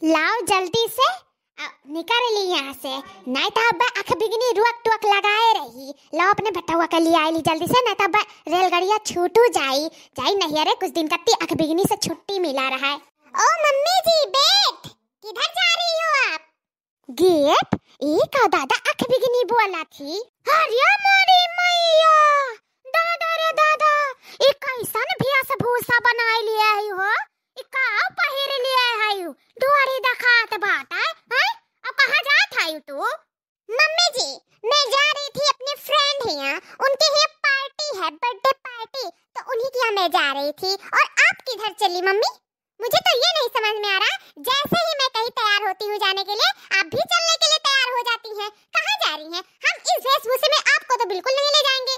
लाओ जल्दी से निकल ली यहाँ से, नहीं तो अब आँख बिगनी रुक टुक लगाए रही। लाओ अपने भट्टा के लिए आईली जल्दी से, नहीं तो अब रेलगाड़िया छूटू जाई नहीं। अरे कुछ दिन कत्ती आँख बिगनी से छुट्टी मिला रहा है। ओ मम्मी जी बेट, किधर जा रही हो आप? गेट एक दादा आँख बिगनी बोला थी। अरे मोरी मैया, दादा रे दादा, एक कैसन भैंस भूसा बनाए लिया हो, का पहिर लिया है डोरी दिखात बात है। अब कहाँ जात है तू? मम्मी जी मैं जा रही थी अपने फ्रेंड यहाँ, उनके यहाँ पार्टी है, बर्थडे पार्टी, तो उन्हीं के यहाँ मैं जा रही थी। और आप किधर चली मम्मी? मुझे तो ये नहीं समझ में आ रहा, जैसे ही मैं कहीं तैयार होती हूँ जाने के लिए, आप भी चलने के लिए तैयार हो जाती हैं। कहाँ जा रही हैं? हम इस वेशभूषे में आपको तो बिल्कुल नहीं ले जाएंगे।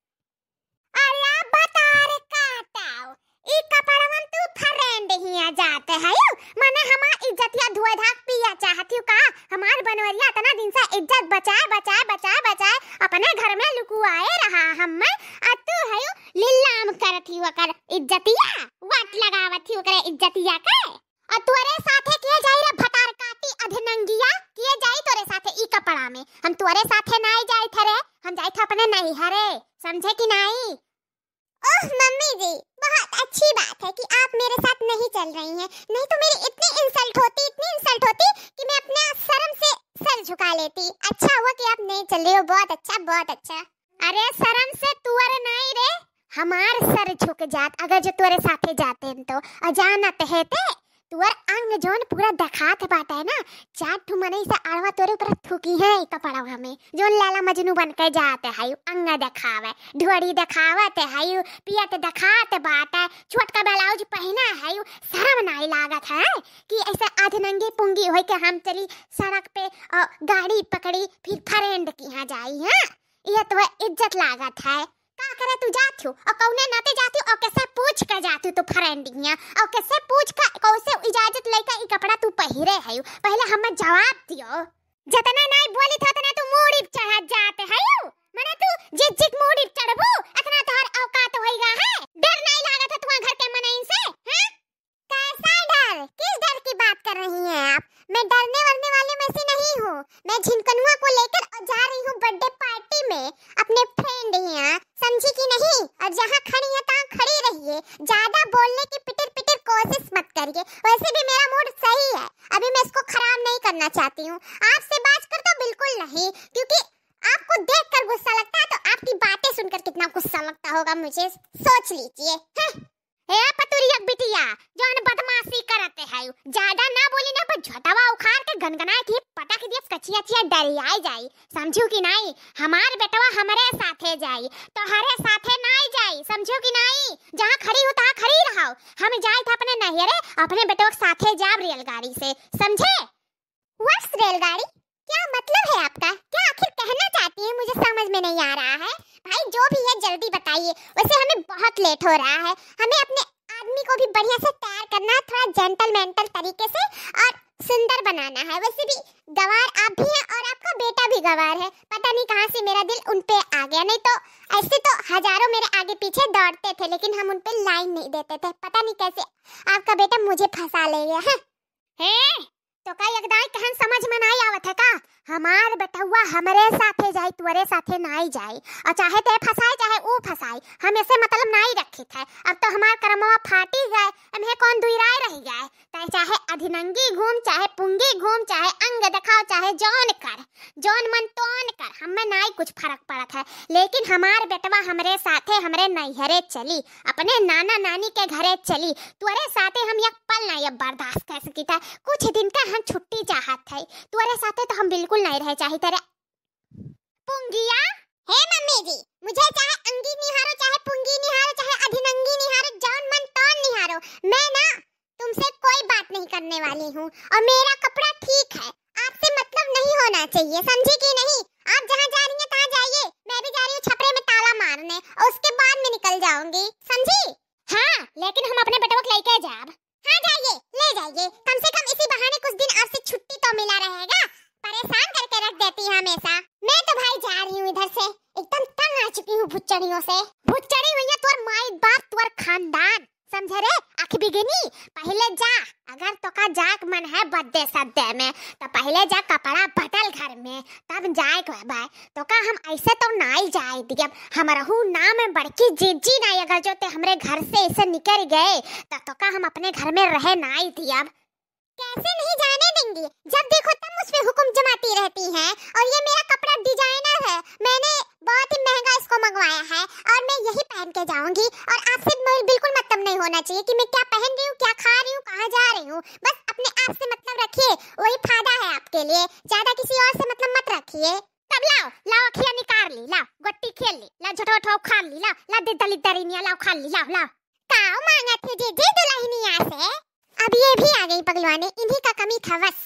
अरे बता रे काटाओ, एक कपड़वन तू फ्रेंड हिया जाते है माने हमार इज्जतिया धोए धाक पिया चाहती का? हमार बनवरिया इतना दिन से इज्जत बचाए अपने घर में लुकुआए रहा हम, और तू है लीलाम करती कर इज्जतिया, वाट लगावती कर इज्जतिया के। और तोरे साथे किए जाई रे भटार काटी अधनंगिया, किए जाई तोरे साथे ई कपड़ा में। हम तोरे साथे नहीं जाई थे रे, हम जाई थे अपने नहीं हरे, समझे कि नहीं? ओह मम्मी जी बहुत अच्छी बात है कि आप मेरे साथ नहीं चल रही हैं, नहीं तो मेरी इतनी इंसल्ट होती कि मैं अपने शर्म से सर झुका लेती। अच्छा हुआ कि आप नहीं चल रही हो, बहुत अच्छा। अरे शर्म से तुअर नहीं रे, हमार सर झुक जात अगर जो तोरे साथे जाते हैं तो। अजानत है ते तुअर अंग जोन पूरा दिखात बाटा है ना, चार ठू मने से आड़वा तोरे ऊपर थूकी है कपड़वा में, जोन लाला मजनू बन के जाते है, अंग दिखावे, ढोड़ी दिखावत है, पियत दिखात बाटा, छोटका ब्लाउज पहना है, शर्म नहीं लागत है कि ऐसे आधनंगी पुंगी होई के हम चली सड़क पे गाड़ी पकड़ी फिर फ्रेंड की यहाँ जाई है। ये तो इज्जत लागत है। का करे तू जाती हो और कौने नाते जाती हो और कैसे पूछ कर जाती हो तू फ्रेंडिंग और कैसे पूछ कर कौसे इजाजत लेकर ई कपड़ा तू पहिरे है? पहले हमें जवाब दियो। जितना नहीं बोली था उतना तू मूड़ी चढ़ा जाते है माने तू जित मूड़ी चढ़बू इतना तोहर औकात होइगा है। डर नहीं लागत है तुम्हारे घर के मनइन से? हैं कैसा डर? किस डर की बात कर रही हैं आप? मैं डरने वरने वाले में से नहीं हूँ। मैं झिनकनुआ को लेकर जा रही हूँ बर्थडे पार्टी में अपने फ्रेंड यहाँ, समझी कि नहीं? और जहाँ खड़ी है तहाँ खड़ी रहिए, ज्यादा बोलने की पिटर कोशिश मत करिए। वैसे भी मेरा मूड सही है, अभी मैं इसको खराब नहीं करना चाहती हूँ। आपसे बात कर तो बिल्कुल नहीं, क्योंकि आपको देखकर गुस्सा लगता है, तो आपकी बातें सुनकर कितना गुस्सा लगता होगा मुझे सोच लीजिए। ए पतुरिया बिटिया जोन बदमाशी करते है, ज्यादा ना बोली ना पर झटवा उखाड़ के गनगनाए थी पटक दिए कचिया डरियाई जाई, समझू कि नहीं? हमार बेटवा हमारे साथे जाई, तो हरे साथे नहीं जाई, समझू कि नहीं? जहाँ खड़ी हो तहाँ खड़ी रहो। हम जाए थे अपने नहिरे, अपने बेटवा के साथे जाब रेलगाड़ी से, समझे? व्हाट्स रेलगाड़ी? क्या मतलब है आपका? क्या आखिर कहना चाहती है? मुझे समझ में नहीं आ रहा है। भाई जो भी है जल्दी बताइए, वैसे हमें बहुत लेट हो रहा है। हमें अपने आदमी को भी बढ़िया से तैयार करना है, थोड़ा जेंटलमेंटल तरीके से और सुंदर बनाना है। वैसे भी गवार आप भी हैं और आपका बेटा भी गवार है। पता नहीं कहाँ से मेरा दिल उन पे आ गया, नहीं तो ऐसे तो हजारों मेरे आगे पीछे दौड़ते थे, लेकिन हम उन पे लाइन नहीं देते थे। पता नहीं कैसे आपका बेटा मुझे फंसा ले गया है। तो का यकदाई कहन समझ में नहीं आवत है का? हमार बेटवा हमरे साथे जाई, तुअरे साथे नहीं जाई, और चाहे ते फसाए चाहे ऊ फसाई, हम ऐसे मतलब नहीं रखी थे। अब तो हमार कर्मवा फाटी गए, हमें कौन दुइराए रह जाए। चाहे अधिनंगी घूम, चाहे पुंगी घूम, चाहे अंग दिखाओ, चाहे जौन मन तोन कर, हमें नहीं कुछ फर्क पड़त है। लेकिन हमार बेटवा हमरे साथे हमरे नैहरे चली, अपने नाना नानी के घरे चली, तुअरे साथे हम एक पल नहीं अब बर्दाश्त कर सकी था। कुछ दिन का हम छुट्टी चाहत है, तुअरे साथे तो हम बिल्कुल नहीं रह चाही तेरे पुंगिया। हे मम्मी जी, मुझे चाहे अंगी निहारो, चाहे पुंगी निहारो, चाहे अधिनंगी निहारो, जौन मन तौन निहारो, मैं ना तुमसे कोई बात नहीं करने वाली हूँ। और मेरा कपड़ा ठीक है, आपसे मतलब नहीं होना चाहिए, समझी कि नहीं? आप जहाँ जा रही हैं तहाँ जाइए, मैं भी जा रही हूँ छपरे में ताला मारने, और उसके बाद में निकल जाऊंगी, समझी? हाँ लेकिन हम अपने बेटवा को लेके जाब। हाँ जाइए, ले जाइए, कम से कम इसी बहाने कुछ दिन आपसे छुट्टी तो मिला रहेगा। परेशान करके रख देती है हमेशा। मैं तो भाई जा रही हूँ इधर से, एकदम तंग आ चुकी हूँ भुच्चड़ियों से। भुच्चड़ी हुई है तोर माई बाप, तोर खानदान, समझे रे? आँख बिगनी, पहले जा, अगर अगर तो का जाक मन है बर्थडे सद्दे में तो पहले जा कपड़ा बदल घर में तब जाए बाय तो का हम ऐसे तो नहीं जाए दिया हमरहू नाम बड़की जीजी नहीं अगर जो ते हमरे घर से ऐसे निकल गए तो का हम अपने घर में रहे नहीं दिया। कैसे नहीं जाने देंगी, जब देखो तब मुझ पे हुक्म जमाती रहती हैं। और ये मेरा कपड़ा डिजाइनर है, मैंने बहुत ही महंगा इसको मंगवाया है और मैं यही पहन के जाऊंगी। और आपसे बिल्कुल मतलब नहीं होना चाहिए कि मैं क्या पहन रही हूँ, क्या खा रही हूँ, कहाँ जा रही हूँ। बस अपने आप से मतलब रखिए, वही फायदा है आपके लिए, ज्यादा किसी और से मतलब मत रखिए। तब लाओ लाओ अखियाँ निकाल ली, लाओ गोटी खेल ली, लाओ झटो खा ली, लाओ दे दली दरिनिया लाओ खा ली, लाओ काओ मांगा थे जी दुल्हनिया से। अब ये भी आ गई पगलवाने, इन्हीं का कमी था बस।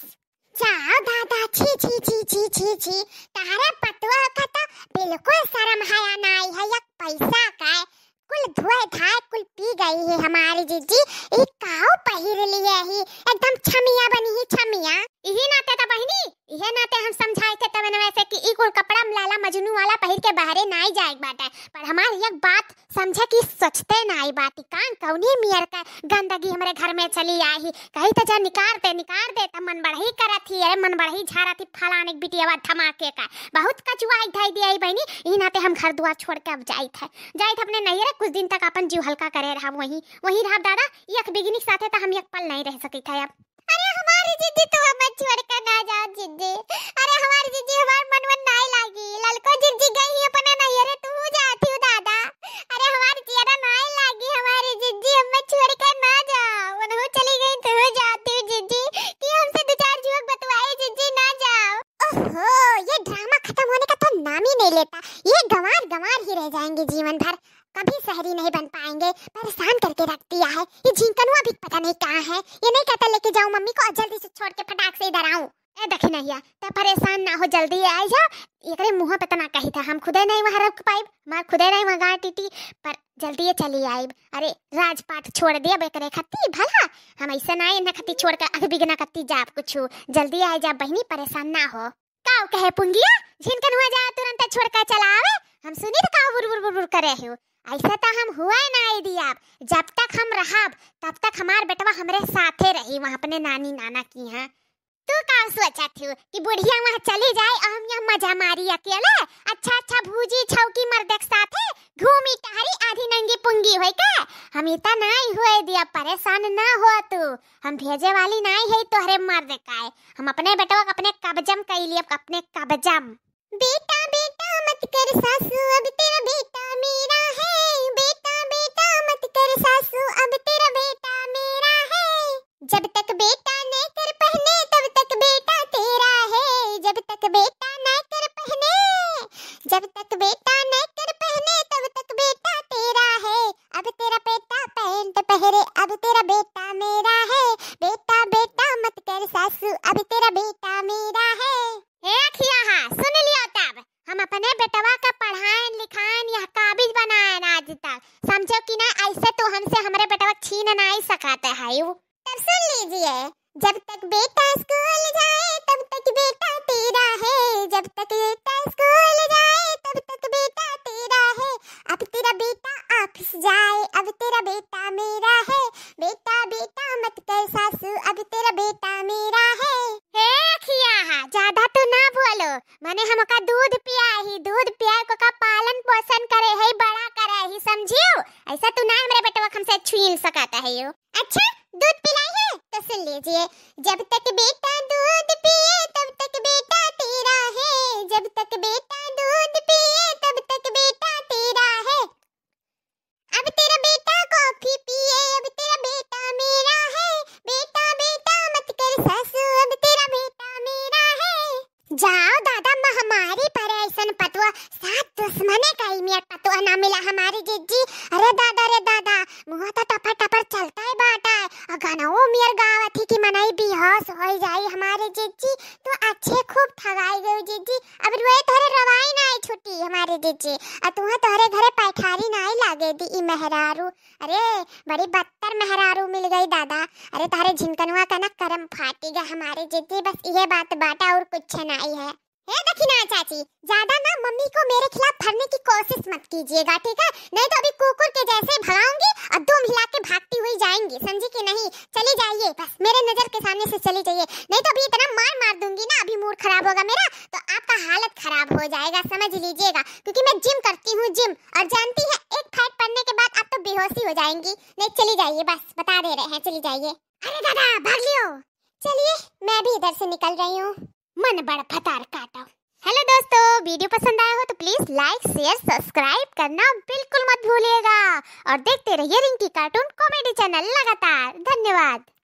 जाओ दादा, छी छी छी छी छी छी, तारे पतवा का तो बिल्कुल शर्म हया नहीं है, या पैसा का है कुल धोए धाए कुल पी गई है हमारी जीजी। एक काओ पहिर लिए ही एकदम छमिया बनी ही छमिया। यही नाते था बहनी, यही नाते हम समझाए थे तब वैसे कि ई कुल कपड़ा लाला मजनू वाला पहिर के बाहरे नहीं जाए बाटे। पर हमारी एक बात समझे कि सोचते नहीं बात कान कौनी मियर का गंदगी हमारे घर में चली आई, कहीं तो जा निकार दे तब मन बढ़ही करत ही, अरे मन बढ़ही झारा थी फलाने बिटिया धमाके का बहुत कचुआ ढाई दिया बहनी। ई नाते हम घर दुआर छोड़ के अब जाई थे अपने नैहरे, कुछ दिन तक अपन जीव हल्का करे रहा वही रहा दादा। एक बिगनी साथे तो हम एक पल नहीं रह सकी थे अब। अरे हमारी जिद्दी तो हमें छोड़ कर ना जाओ जिद्दी, अरे हमारी जिद्दी हमार मनवन नहीं लागी, ललको जिद्दी गई ही अपने नैहरे तू जाती हूँ दादा। अरे हमारी जियारा नहीं लागी हमारी जिद्दी, हमें छोड़ कर ना जाओ, वो चली गई तू जाती हूँ जिद्दी, कि हमसे दो चार जुवक बतवाए जिद्दी ना जाओ। ओहो, ये ड्रामा खत्म होने का तो नाम ही नहीं लेता, ये गंवार ही रह जाएंगे जीवन भर, कभी शहरी नहीं बन पाएंगे। परेशान करके रख दिया है ये झिंकनुआ भी पता नहीं कहाँ है, ये नहीं कहता लेके जाऊं मम्मी को और जल्दी से छोड़ के फटाक से इधर आऊं। ए देखी नहीं तो परेशान ना हो, जल्दी आ जा। एकरे मुंह पे तना कही था हम खुदे नहीं वहां रख पाइब, मार खुदे नहीं वहां टीटी पर जल्दी ये चली आइब। अरे राजपाट छोड़ दिया बेकरे खत्ती भला, हम ऐसे ना इन्हें खत्ती छोड़ कर अग बिगना कत्ती जाब कुछ, जल्दी आ जा बहनी, परेशान ना हो। काओ कहे पुंगिया झिनकनुआ जा तुरंत छोड़ कर चला आवे, हम सुनी तो काओ बुर बुर करे हो। ऐसा तो हम हुआ नहीं दिया, जब तक हम रहब तब तक हमार बेटवा हमरे साथे रही वहाँ अपने नानी नाना की यहाँ। तू का सोचा थी कि बुढ़िया वहाँ चली जाए और हम यहाँ मजा मारी अकेले, अच्छा भूजी छौकी मर्द के साथे घूमी टहरी आधी नंगी पुंगी होई का। हम इतना नहीं हुए दिया, परेशान ना हो तू, हम भेजे वाली नहीं है तोहरे मर्द का, हम अपने बेटवा अपने कब्जम कर लिए, अपने कब्जम। बेटा बेटा मत कर सासू अब तेरा बेटा मेरा है, बेटा बेटा मत कर सासू अब तेरा बेटा मेरा है, जब तक बेटा न कर पहने तब तक बेटा तेरा है, जब तक बेटा न कर पहने, जब तक बेटा न कर पहने तब तक बेटा तेरा है, अब तेरा बेटा पैंट पहरे अब तेरा बेटा मेरा है, बेटा बेटा मत कर सासू अब तेरा बेटा मेरा है। सुन लिया तब हम अपने बेटवा का पढ़ाएं लिखाएं या काबिज बनाएं आज तक, समझो कि ना ऐसे तो हमसे हमारे बेटवा छीन नहीं सकाते है। तब सुन लीजिए, जब तक बेटा स्कूल जाए तब तक बेटा तेरा है, जब तक बेटा स्कूल जाए तब तक बेटा तेरा है, अब तेरा बेटा ऑफिस जाए अब तेरा बेटा मेरा है, बेटा बेटा मत कर सासू अब तेरा बेटा मेरा है। ज्यादा तो ना बोलो, मैंने हमका दूध पिया को का पालन पोषण करे है, बड़ा करे है, समझियो। ऐसा तो ना हमारे बेटवा हमसे छीन सकता है यो। अच्छा दूध पिलाई है तो सुन लीजिए, जब तक बेटा दूध पिए तब तक बेटा तेरा है, जब तक बेटा दूध पिए तब तक बेटा तेरा है, अब तेरा बेटा कॉफी पिए अब तेरा बेटा मेरा है, बेटा बेटा मत कर सासू अब तेरा बेटा मेरा है। जाओ दादा, महामारी पर ऐसन पतवा सात दुश्मने का ही मियाँ पतवा ना मिला हमारी जिज्जी। अरे दादा मुँह तो टपर टपर चलता है बाटा है, अगर वो मियर गाँव थी कि मनाई बेहोश हो जाए हमारे जिज्जी, तो अच्छे खूब ठगाई गई जिज्जी। अब रोए तोहरे रवाई ना छुट्टी हमारे जिज्जी, और तुम्हें तोहरे घरे पैठारी नहीं लागे दी ई मेहरारू, अरे बड़ी बदतर मेहरारू मिल गई दादा। अरे तारे झिनकनुआ का ना करम फाटेगा हमारे जिज्जी, बस ये बात बाटा और कुछ नहीं है। ए दखिना चाची, ज्यादा ना मम्मी को मेरे खिलाफ भरने की कोशिश मत कीजिएगा, ठीक है? नहीं तो अभी कुकुर के जैसे भगाऊंगी और दुम हिला के भागती हुई जाएंगी, समझी कि नहीं? चली जाइए, बस मेरे नजर के सामने से चली जाइए, नहीं तो अभी इतना मार दूंगी ना, अभी मूड खराब होगा मेरा, तो आपका हालत खराब हो जाएगा, समझ लीजिएगा। क्योंकि मैं जिम करती हूँ, जिम, और जानती है एक फाइट पड़ने के बाद आप तो बेहोशी हो जाएंगी। नहीं चली जाइए, बस बता दे रहे हैं, चली जाइए। अरे दादा भाग लियो। चलिए मैं भी इधर से निकल रही हूँ, मन बड़ा फतार काटा। हेलो दोस्तों, वीडियो पसंद आया हो तो प्लीज लाइक शेयर सब्सक्राइब करना बिल्कुल मत भूलिएगा और देखते रहिए रिंकी कार्टून कॉमेडी चैनल लगातार। धन्यवाद।